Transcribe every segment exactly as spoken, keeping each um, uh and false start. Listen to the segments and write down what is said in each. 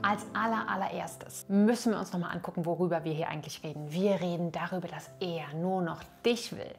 Als aller, allererstes müssen wir uns nochmal angucken, worüber wir hier eigentlich reden. Wir reden darüber, dass er nur noch dich will.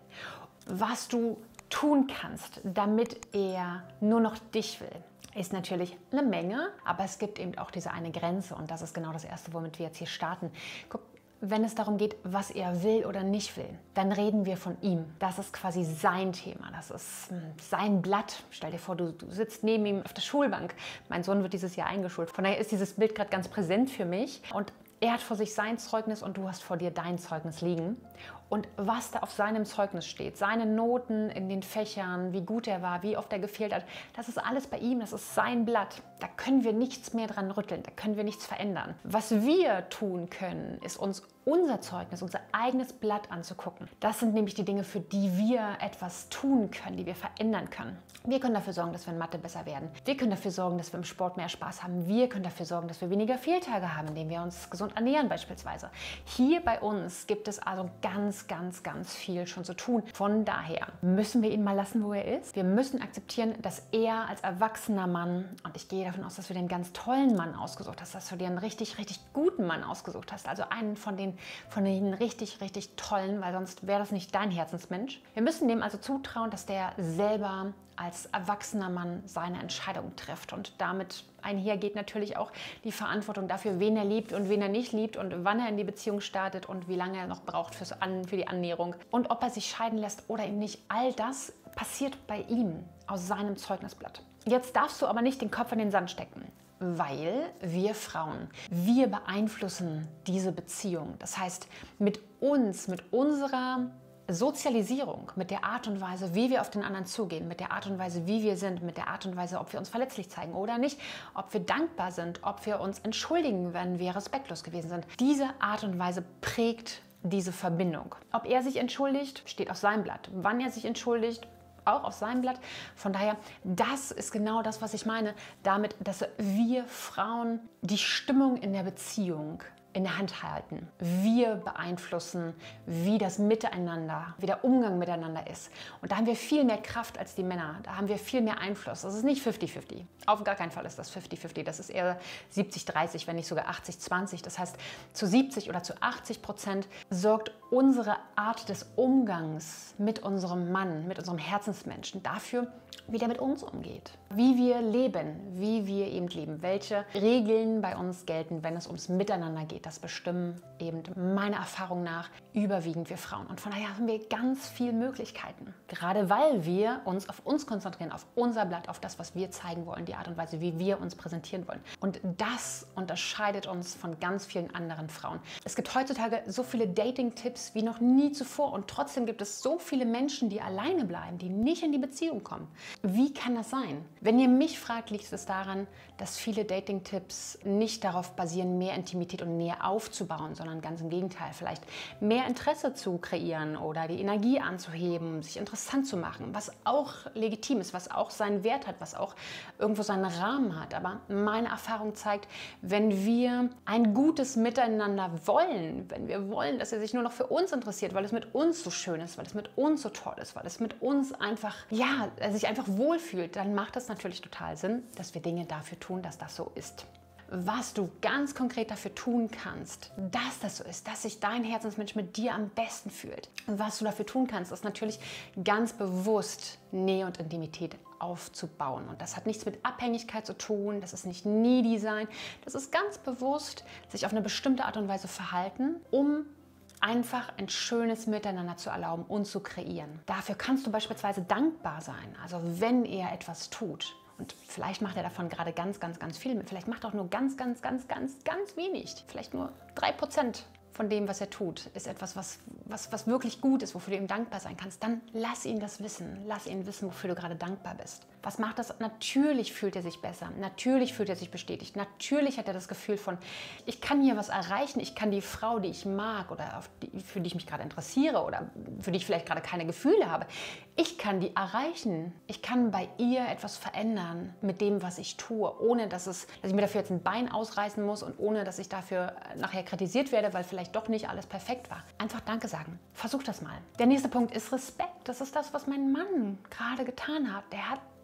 Was du tun kannst, damit er nur noch dich will, ist natürlich eine Menge, aber es gibt eben auch diese eine Grenze und das ist genau das Erste, womit wir jetzt hier starten. Guck, wenn es darum geht, was er will oder nicht will, dann reden wir von ihm. Das ist quasi sein Thema, das ist sein Blatt. Stell dir vor, du, du sitzt neben ihm auf der Schulbank. Mein Sohn wird dieses Jahr eingeschult. Von daher ist dieses Bild gerade ganz präsent für mich. Und er hat vor sich sein Zeugnis und du hast vor dir dein Zeugnis liegen. Und was da auf seinem Zeugnis steht, seine Noten in den Fächern, wie gut er war, wie oft er gefehlt hat, das ist alles bei ihm, das ist sein Blatt. Da können wir nichts mehr dran rütteln, da können wir nichts verändern. Was wir tun können, ist uns unser Zeugnis, unser eigenes Blatt anzugucken. Das sind nämlich die Dinge, für die wir etwas tun können, die wir verändern können. Wir können dafür sorgen, dass wir in Mathe besser werden. Wir können dafür sorgen, dass wir im Sport mehr Spaß haben. Wir können dafür sorgen, dass wir weniger Fehltage haben, indem wir uns gesund ernähren beispielsweise. Hier bei uns gibt es also ganz, ganz, ganz viel schon zu tun. Von daher müssen wir ihn mal lassen, wo er ist. Wir müssen akzeptieren, dass er als erwachsener Mann, und ich gehe davon aus, dass du dir einen ganz tollen Mann ausgesucht hast, dass du dir einen richtig, richtig guten Mann ausgesucht hast, also einen von den, von den richtig, richtig tollen, weil sonst wäre das nicht dein Herzensmensch. Wir müssen dem also zutrauen, dass der selber als erwachsener Mann seine Entscheidung trifft und damit einhergeht natürlich auch die Verantwortung dafür, wen er liebt und wen er nicht liebt und wann er in die Beziehung startet und wie lange er noch braucht fürs An, für die Annäherung und ob er sich scheiden lässt oder eben nicht. All das passiert bei ihm aus seinem Zeugnisblatt. Jetzt darfst du aber nicht den Kopf in den Sand stecken, weil wir Frauen, wir beeinflussen diese Beziehung. Das heißt, mit uns, mit unserer Sozialisierung, mit der Art und Weise, wie wir auf den anderen zugehen, mit der Art und Weise, wie wir sind, mit der Art und Weise, ob wir uns verletzlich zeigen oder nicht, ob wir dankbar sind, ob wir uns entschuldigen, wenn wir respektlos gewesen sind. Diese Art und Weise prägt diese Verbindung. Ob er sich entschuldigt, steht auf seinem Blatt. Wann er sich entschuldigt, auch auf seinem Blatt. Von daher, das ist genau das, was ich meine, damit, dass wir Frauen die Stimmung in der Beziehung in der Hand halten. Wir beeinflussen, wie das Miteinander, wie der Umgang miteinander ist. Und da haben wir viel mehr Kraft als die Männer. Da haben wir viel mehr Einfluss. Das ist nicht fünfzig fünfzig. Auf gar keinen Fall ist das fünfzig fünfzig. Das ist eher siebzig dreißig, wenn nicht sogar achtzig zwanzig. Das heißt, zu siebzig oder zu achtzig Prozent sorgt unsere Art des Umgangs mit unserem Mann, mit unserem Herzensmenschen dafür, wie der mit uns umgeht. Wie wir leben, wie wir eben leben. Welche Regeln bei uns gelten, wenn es ums Miteinander geht. Das bestimmen eben meiner Erfahrung nach überwiegend wir Frauen. Und von daher haben wir ganz viele Möglichkeiten. Gerade weil wir uns auf uns konzentrieren, auf unser Blatt, auf das, was wir zeigen wollen, die Art und Weise, wie wir uns präsentieren wollen. Und das unterscheidet uns von ganz vielen anderen Frauen. Es gibt heutzutage so viele Dating-Tipps wie noch nie zuvor. Und trotzdem gibt es so viele Menschen, die alleine bleiben, die nicht in die Beziehung kommen. Wie kann das sein? Wenn ihr mich fragt, liegt es daran, dass viele Dating-Tipps nicht darauf basieren, mehr Intimität und Nähe aufzubauen, sondern ganz im Gegenteil, vielleicht mehr Interesse zu kreieren oder die Energie anzuheben, sich interessant zu machen, was auch legitim ist, was auch seinen Wert hat, was auch irgendwo seinen Rahmen hat. Aber meine Erfahrung zeigt, wenn wir ein gutes Miteinander wollen, wenn wir wollen, dass er sich nur noch für uns interessiert, weil es mit uns so schön ist, weil es mit uns so toll ist, weil es mit uns einfach, ja, er sich einfach wohlfühlt, dann macht das natürlich total Sinn, dass wir Dinge dafür tun, dass das so ist. Was du ganz konkret dafür tun kannst, dass das so ist, dass sich dein Herzensmensch mit dir am besten fühlt. Und was du dafür tun kannst, ist natürlich ganz bewusst Nähe und Intimität aufzubauen. Und das hat nichts mit Abhängigkeit zu tun, das ist nicht needy sein, das ist ganz bewusst sich auf eine bestimmte Art und Weise verhalten, um einfach ein schönes Miteinander zu erlauben und zu kreieren. Dafür kannst du beispielsweise dankbar sein, also wenn er etwas tut. Und vielleicht macht er davon gerade ganz, ganz, ganz viel mit. Vielleicht macht er auch nur ganz, ganz, ganz, ganz, ganz wenig. Vielleicht nur drei Prozent von dem, was er tut, ist etwas, was, was, was wirklich gut ist, wofür du ihm dankbar sein kannst. Dann lass ihn das wissen. Lass ihn wissen, wofür du gerade dankbar bist. Was macht das? Natürlich fühlt er sich besser. Natürlich fühlt er sich bestätigt. Natürlich hat er das Gefühl von, ich kann hier was erreichen. Ich kann die Frau, die ich mag oder auf die, für die ich mich gerade interessiere oder für die ich vielleicht gerade keine Gefühle habe, ich kann die erreichen. Ich kann bei ihr etwas verändern mit dem, was ich tue, ohne dass, es, dass ich mir dafür jetzt ein Bein ausreißen muss und ohne, dass ich dafür nachher kritisiert werde, weil vielleicht doch nicht alles perfekt war. Einfach Danke sagen. Versuch das mal. Der nächste Punkt ist Respekt. Das ist das, was mein Mann gerade getan hat. Der hat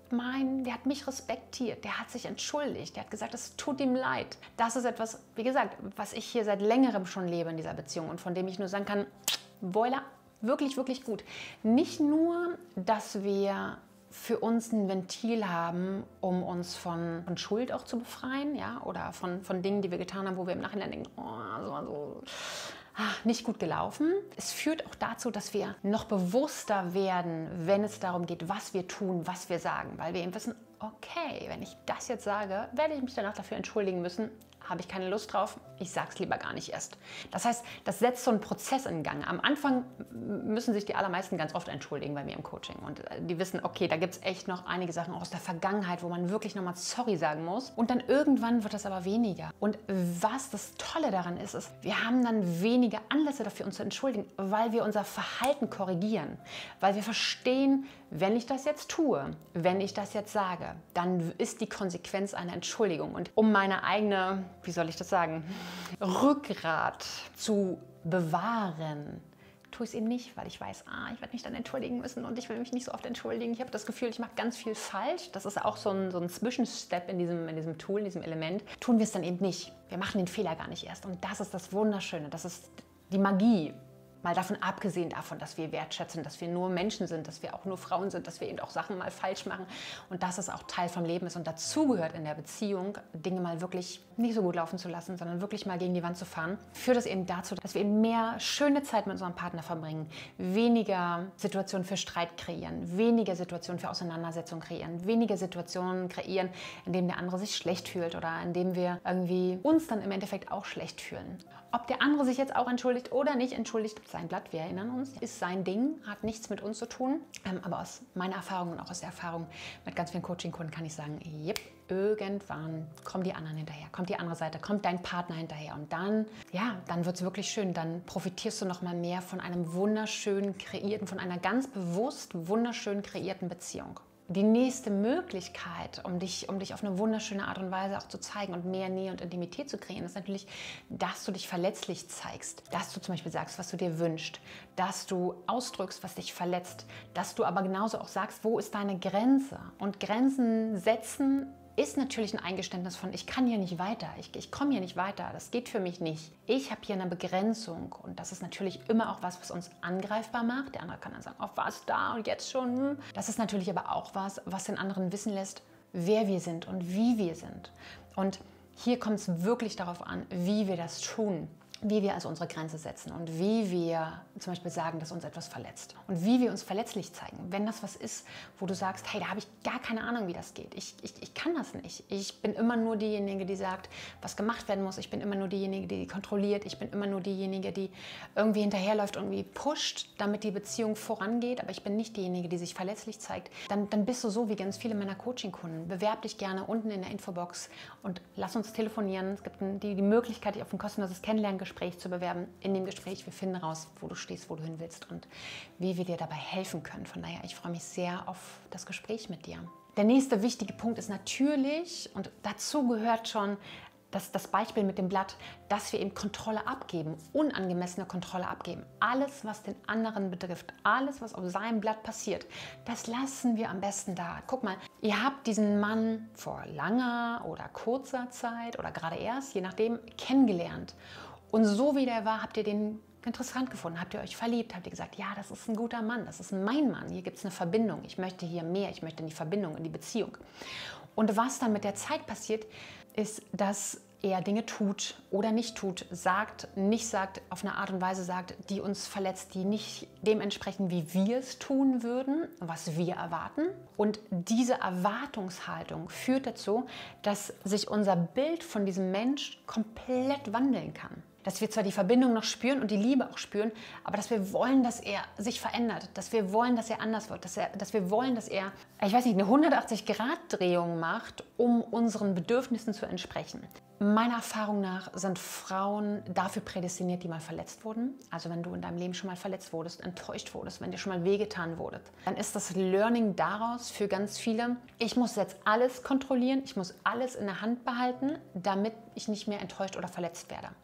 mein, der hat mich respektiert, der hat sich entschuldigt, der hat gesagt, es tut ihm leid. Das ist etwas, wie gesagt, was ich hier seit längerem schon lebe in dieser Beziehung und von dem ich nur sagen kann, voila, wirklich, wirklich gut. Nicht nur, dass wir für uns ein Ventil haben, um uns von, von Schuld auch zu befreien, ja, oder von, von Dingen, die wir getan haben, wo wir im Nachhinein denken, oh, so, so, nicht gut gelaufen. Es führt auch dazu, dass wir noch bewusster werden, wenn es darum geht, was wir tun, was wir sagen, weil wir eben wissen, okay, wenn ich das jetzt sage, werde ich mich danach dafür entschuldigen müssen, habe ich keine Lust drauf, ich sage es lieber gar nicht erst. Das heißt, das setzt so einen Prozess in Gang. Am Anfang müssen sich die allermeisten ganz oft entschuldigen bei mir im Coaching und die wissen, okay, da gibt es echt noch einige Sachen aus der Vergangenheit, wo man wirklich nochmal sorry sagen muss und dann irgendwann wird das aber weniger. Und was das Tolle daran ist, ist, wir haben dann weniger Anlässe dafür, uns zu entschuldigen, weil wir unser Verhalten korrigieren, weil wir verstehen, wenn ich das jetzt tue, wenn ich das jetzt sage, dann ist die Konsequenz eine Entschuldigung. Und um meine eigene, wie soll ich das sagen, Rückgrat zu bewahren, tue ich es eben nicht, weil ich weiß, ah, ich werde mich dann entschuldigen müssen und ich will mich nicht so oft entschuldigen. Ich habe das Gefühl, ich mache ganz viel falsch. Das ist auch so ein, so ein Zwischenstep in diesem, in diesem Tool, in diesem Element. Tun wir es dann eben nicht. Wir machen den Fehler gar nicht erst. Und das ist das Wunderschöne, das ist die Magie. Mal davon abgesehen davon, dass wir wertschätzen, dass wir nur Menschen sind, dass wir auch nur Frauen sind, dass wir eben auch Sachen mal falsch machen und dass es auch Teil vom Leben ist und dazugehört in der Beziehung, Dinge mal wirklich nicht so gut laufen zu lassen, sondern wirklich mal gegen die Wand zu fahren, führt es eben dazu, dass wir eben mehr schöne Zeit mit unserem Partner verbringen, weniger Situationen für Streit kreieren, weniger Situationen für Auseinandersetzung kreieren, weniger Situationen kreieren, in denen der andere sich schlecht fühlt oder in denen wir irgendwie uns dann im Endeffekt auch schlecht fühlen. Ob der andere sich jetzt auch entschuldigt oder nicht entschuldigt, sein Blatt, wir erinnern uns, ist sein Ding, hat nichts mit uns zu tun. Ähm, aber aus meiner Erfahrung und auch aus der Erfahrung mit ganz vielen Coaching-Kunden kann ich sagen, yep, irgendwann kommen die anderen hinterher, kommt die andere Seite, kommt dein Partner hinterher und dann, ja, dann wird es wirklich schön, dann profitierst du noch mal mehr von einem wunderschön kreierten, von einer ganz bewusst wunderschön kreierten Beziehung. Die nächste Möglichkeit, um dich, um dich auf eine wunderschöne Art und Weise auch zu zeigen und mehr Nähe und Intimität zu kreieren, ist natürlich, dass du dich verletzlich zeigst. Dass du zum Beispiel sagst, was du dir wünschst. Dass du ausdrückst, was dich verletzt. Dass du aber genauso auch sagst, wo ist deine Grenze. Und Grenzen setzen ist natürlich ein Eingeständnis von, ich kann hier nicht weiter, ich, ich komme hier nicht weiter, das geht für mich nicht. Ich habe hier eine Begrenzung und das ist natürlich immer auch was, was uns angreifbar macht. Der andere kann dann sagen, auf was da und jetzt schon. Hm. Das ist natürlich aber auch was, was den anderen wissen lässt, wer wir sind und wie wir sind. Und hier kommt es wirklich darauf an, wie wir das tun. Wie wir also unsere Grenze setzen und wie wir zum Beispiel sagen, dass uns etwas verletzt. Und wie wir uns verletzlich zeigen. Wenn das was ist, wo du sagst, hey, da habe ich gar keine Ahnung, wie das geht. Ich, ich, ich kann das nicht. Ich bin immer nur diejenige, die sagt, was gemacht werden muss. Ich bin immer nur diejenige, die kontrolliert. Ich bin immer nur diejenige, die irgendwie hinterherläuft, irgendwie pusht, damit die Beziehung vorangeht. Aber ich bin nicht diejenige, die sich verletzlich zeigt. Dann, dann bist du so wie ganz viele meiner Coaching-Kunden. Bewerb dich gerne unten in der Infobox und lass uns telefonieren. Es gibt die, die Möglichkeit, dich auf ein kostenloses Kennenlerngespräch zu bewerben. In dem Gespräch, wir finden raus, wo du stehst, wo du hin willst und wie wir dir dabei helfen können. Von daher, ich freue mich sehr auf das Gespräch mit dir. Der nächste wichtige Punkt ist natürlich, und dazu gehört schon das, das Beispiel mit dem Blatt, dass wir eben Kontrolle abgeben, unangemessene Kontrolle abgeben. Alles, was den anderen betrifft, alles, was auf seinem Blatt passiert, das lassen wir am besten da. Guck mal, ihr habt diesen Mann vor langer oder kurzer Zeit oder gerade erst, je nachdem, kennengelernt. Und so wie der war, habt ihr den interessant gefunden, habt ihr euch verliebt, habt ihr gesagt, ja, das ist ein guter Mann, das ist mein Mann, hier gibt es eine Verbindung, ich möchte hier mehr, ich möchte in die Verbindung, in die Beziehung. Und was dann mit der Zeit passiert, ist, dass er Dinge tut oder nicht tut, sagt, nicht sagt, auf eine Art und Weise sagt, die uns verletzt, die nicht dementsprechend, wie wir es tun würden, was wir erwarten. Und diese Erwartungshaltung führt dazu, dass sich unser Bild von diesem Mensch komplett wandeln kann. Dass wir zwar die Verbindung noch spüren und die Liebe auch spüren, aber dass wir wollen, dass er sich verändert, dass wir wollen, dass er anders wird, dass, er, dass wir wollen, dass er, ich weiß nicht, eine hundertachtzig Grad Drehung macht, um unseren Bedürfnissen zu entsprechen. Meiner Erfahrung nach sind Frauen dafür prädestiniert, die mal verletzt wurden. Also wenn du in deinem Leben schon mal verletzt wurdest, enttäuscht wurdest, wenn dir schon mal wehgetan wurde, dann ist das Learning daraus für ganz viele, ich muss jetzt alles kontrollieren, ich muss alles in der Hand behalten, damit ich nicht mehr enttäuscht oder verletzt werde.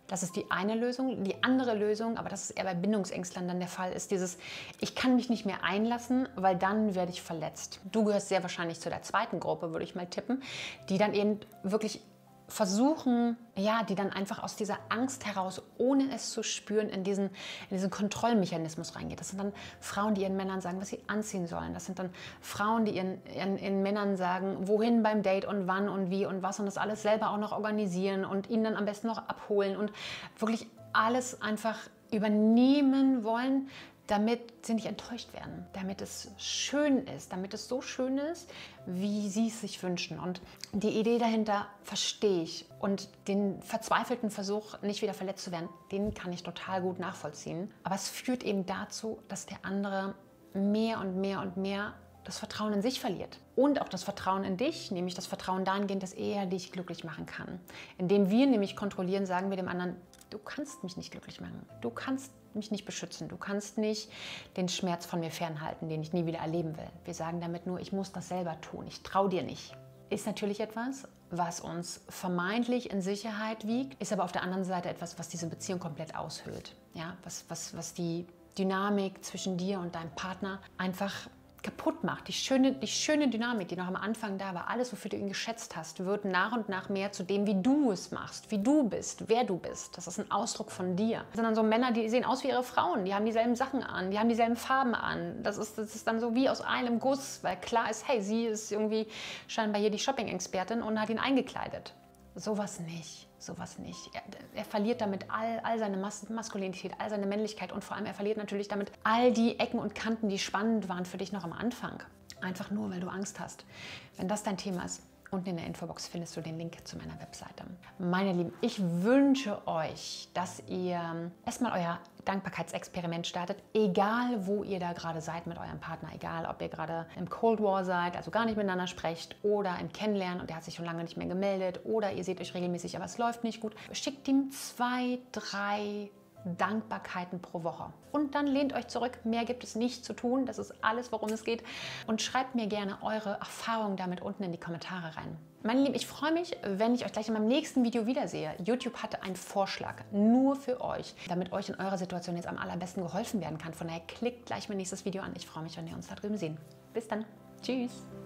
Das ist die eine Lösung. Die andere Lösung, aber das ist eher bei Bindungsängstlern dann der Fall, ist dieses, ich kann mich nicht mehr einlassen, weil dann werde ich verletzt. Du gehörst sehr wahrscheinlich zu der zweiten Gruppe, würde ich mal tippen, die dann eben wirklich versuchen, ja, die dann einfach aus dieser Angst heraus, ohne es zu spüren, in diesen, in diesen Kontrollmechanismus reingeht. Das sind dann Frauen, die ihren Männern sagen, was sie anziehen sollen. Das sind dann Frauen, die ihren, ihren, ihren Männern sagen, wohin beim Date und wann und wie und was und das alles selber auch noch organisieren und ihn dann am besten noch abholen und wirklich alles einfach übernehmen wollen, damit sie nicht enttäuscht werden, damit es schön ist, damit es so schön ist, wie sie es sich wünschen. Und die Idee dahinter verstehe ich. Und den verzweifelten Versuch, nicht wieder verletzt zu werden, den kann ich total gut nachvollziehen. Aber es führt eben dazu, dass der andere mehr und mehr und mehr das Vertrauen in sich verliert. Und auch das Vertrauen in dich, nämlich das Vertrauen dahingehend, dass er dich glücklich machen kann. Indem wir nämlich kontrollieren, sagen wir dem anderen, du kannst mich nicht glücklich machen. Du kannst mich nicht beschützen. Du kannst nicht den Schmerz von mir fernhalten, den ich nie wieder erleben will. Wir sagen damit nur, ich muss das selber tun. Ich traue dir nicht. Ist natürlich etwas, was uns vermeintlich in Sicherheit wiegt, ist aber auf der anderen Seite etwas, was diese Beziehung komplett aushöhlt. Ja, was, was, was die Dynamik zwischen dir und deinem Partner einfach kaputt macht. Die schöne, die schöne Dynamik, die noch am Anfang da war, alles, wofür du ihn geschätzt hast, wird nach und nach mehr zu dem, wie du es machst, wie du bist, wer du bist. Das ist ein Ausdruck von dir. Das sind dann so Männer, die sehen aus wie ihre Frauen, die haben dieselben Sachen an, die haben dieselben Farben an. Das ist, das ist dann so wie aus einem Guss, weil klar ist, hey, sie ist irgendwie scheinbar hier die Shopping-Expertin und hat ihn eingekleidet. Sowas nicht, sowas nicht. Er, er verliert damit all, all seine Mas Maskulinität, all seine Männlichkeit und vor allem er verliert natürlich damit all die Ecken und Kanten, die spannend waren für dich noch am Anfang. Einfach nur, weil du Angst hast. Wenn das dein Thema ist, unten in der Infobox findest du den Link zu meiner Webseite. Meine Lieben, ich wünsche euch, dass ihr erstmal euer Dankbarkeitsexperiment startet, egal wo ihr da gerade seid mit eurem Partner, egal ob ihr gerade im Cold War seid, also gar nicht miteinander sprecht oder im Kennenlernen und der hat sich schon lange nicht mehr gemeldet oder ihr seht euch regelmäßig, aber es läuft nicht gut. Schickt ihm zwei, drei Dankbarkeiten pro Woche. Und dann lehnt euch zurück. Mehr gibt es nicht zu tun. Das ist alles, worum es geht. Und schreibt mir gerne eure Erfahrungen damit unten in die Kommentare rein. Meine Lieben, ich freue mich, wenn ich euch gleich in meinem nächsten Video wiedersehe. YouTube hatte einen Vorschlag nur für euch, damit euch in eurer Situation jetzt am allerbesten geholfen werden kann. Von daher klickt gleich mein nächstes Video an. Ich freue mich, wenn wir uns da drüben sehen. Bis dann. Tschüss.